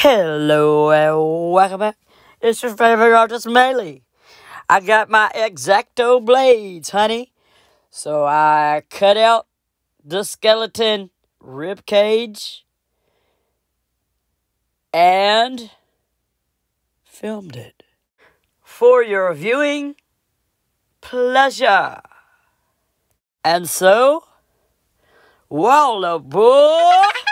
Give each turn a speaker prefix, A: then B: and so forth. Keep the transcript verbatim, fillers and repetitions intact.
A: Hello and welcome back. It's your favorite artist, Melee. I got my X-Acto blades, honey. So I cut out the skeleton rib cage and filmed it for your viewing pleasure. And so, Wallow boy.